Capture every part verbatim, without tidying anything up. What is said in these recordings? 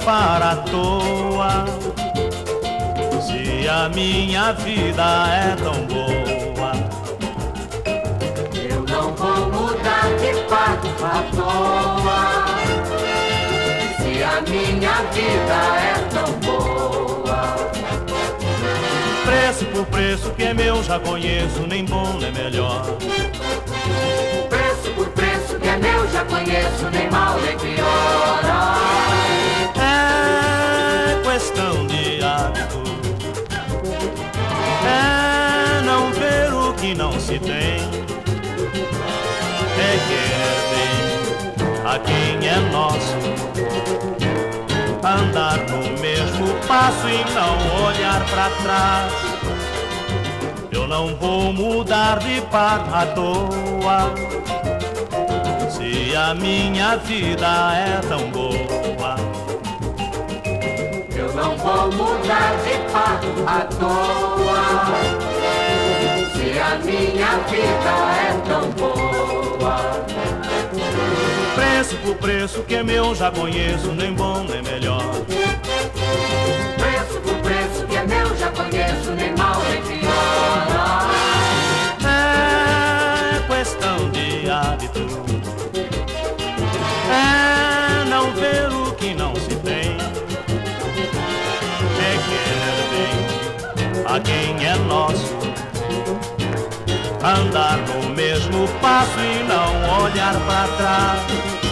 par à toa. Se a minha vida é tão boa, eu não vou mudar de par à toa. Se a minha vida é tão boa, preço por preço que é meu já conheço, nem bom nem melhor. preço por preço que é meu já conheço, nem mal nem pior. É questão de hábito, é não ver o que não se tem, é querer bem a quem é nosso, andar no mesmo passo e não olhar pra trás. Eu não vou mudar de par à toa, se a minha vida é tão boa. Eu não vou mudar de par à toa. Se a minha vida é tão boa, Preço por preço que é meu já conheço, nem bom nem melhor. preço por preço que é meu já conheço, nem mal nem pior. É questão de hábito, é não ver o que não se tem, é querer bem a quem é nosso, andar no mesmo passo e não olhar pra trás.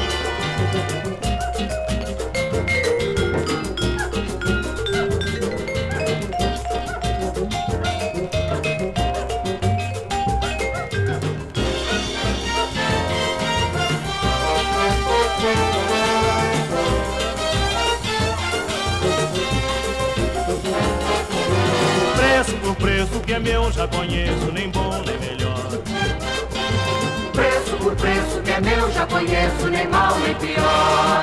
Preço por preço que é meu já conheço, nem bom nem melhor. Preço por preço que é meu já conheço, nem mal nem pior.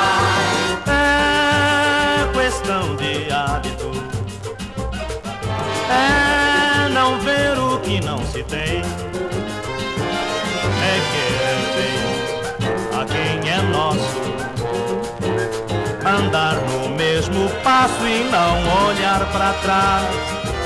É questão de hábito, é não ver o que não se tem, é querer bem a quem é nosso, andar no mesmo passo e não olhar pra trás.